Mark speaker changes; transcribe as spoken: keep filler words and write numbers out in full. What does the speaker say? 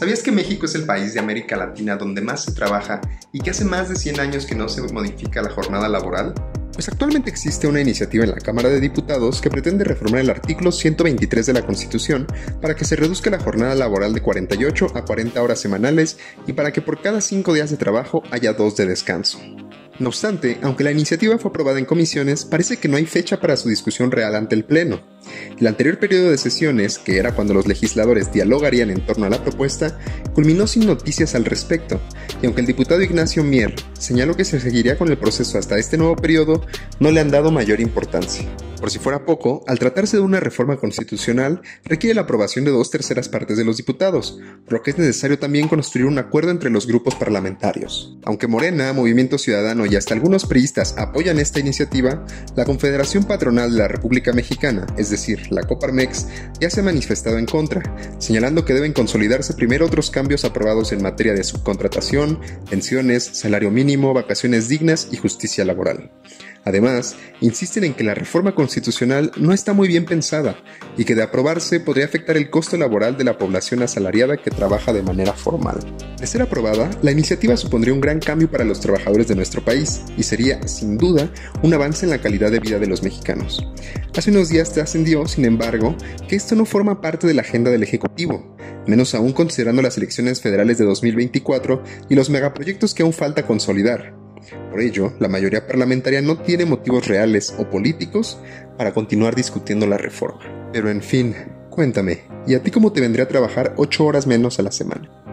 Speaker 1: ¿Sabías que México es el país de América Latina donde más se trabaja y que hace más de cien años que no se modifica la jornada laboral? Pues actualmente existe una iniciativa en la Cámara de Diputados que pretende reformar el artículo ciento veintitrés de la Constitución para que se reduzca la jornada laboral de cuarenta y ocho a cuarenta horas semanales y para que por cada cinco días de trabajo haya dos de descanso. No obstante, aunque la iniciativa fue aprobada en comisiones, parece que no hay fecha para su discusión real ante el Pleno. El anterior periodo de sesiones, que era cuando los legisladores dialogarían en torno a la propuesta, culminó sin noticias al respecto, y aunque el diputado Ignacio Mier señaló que se seguiría con el proceso hasta este nuevo periodo, no le han dado mayor importancia. Por si fuera poco, al tratarse de una reforma constitucional, requiere la aprobación de dos terceras partes de los diputados, por lo que es necesario también construir un acuerdo entre los grupos parlamentarios. Aunque Morena, Movimiento Ciudadano y hasta algunos priistas apoyan esta iniciativa, la Confederación Patronal de la República Mexicana, es decir, la Coparmex, ya se ha manifestado en contra, señalando que deben consolidarse primero otros cambios aprobados en materia de subcontratación, pensiones, salario mínimo, vacaciones dignas y justicia laboral. Además, insisten en que la reforma constitucional no está muy bien pensada y que de aprobarse podría afectar el costo laboral de la población asalariada que trabaja de manera formal. De ser aprobada, la iniciativa supondría un gran cambio para los trabajadores de nuestro país y sería, sin duda, un avance en la calidad de vida de los mexicanos. Hace unos días trascendió, sin embargo, que esto no forma parte de la agenda del Ejecutivo, menos aún considerando las elecciones federales de dos mil veinticuatro y los megaproyectos que aún falta consolidar. Por ello, la mayoría parlamentaria no tiene motivos reales o políticos para continuar discutiendo la reforma. Pero en fin, cuéntame, ¿y a ti cómo te vendría a trabajar ocho horas menos a la semana?